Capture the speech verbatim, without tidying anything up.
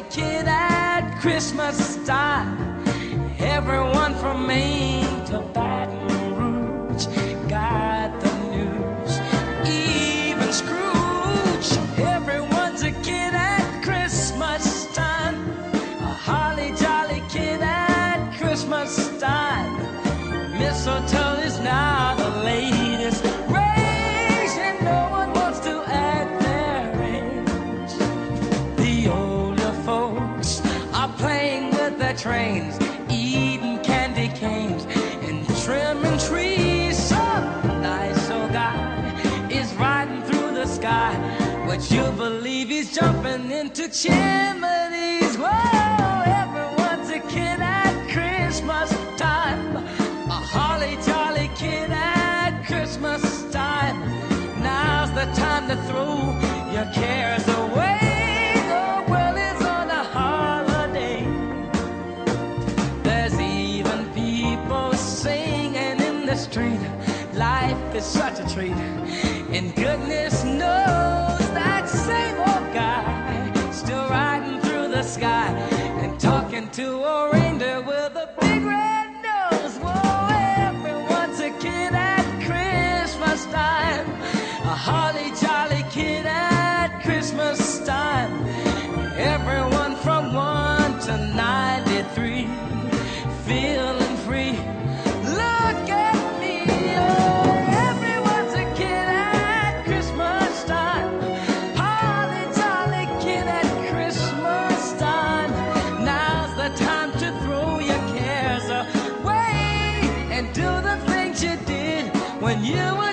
kid at Christmas time. Everyone from Maine to Baton Rouge got the news. Even Scrooge, everyone's a kid at Christmas time. A holly jolly kid at Christmas time. Mistletoe is now the latest rage, and no one wants to act their age. The older folks are playing with their trains, eating candy canes and trimming trees. Some nice old guy is riding through the sky. Would you believe he's jumping into chimneys? Whoa, everyone's a kid at Christmas time. A holly jolly kid at Christmas time. Now's the time to throw your cares away. The world is on a holiday. There's even people singing in the street. Life is such a treat. And goodness knows that same old guy still riding through the sky and talking to a reindeer with a big red nose. Whoa, everyone's a kid at Christmas time. A holly jolly kid at Christmas time. Everyone from one to ninety-three feeling free. Look at me, oh, everyone's a kid at Christmas time. Holly jolly kid at Christmas time. Now's the time to throw your cares away and do the things you did when you were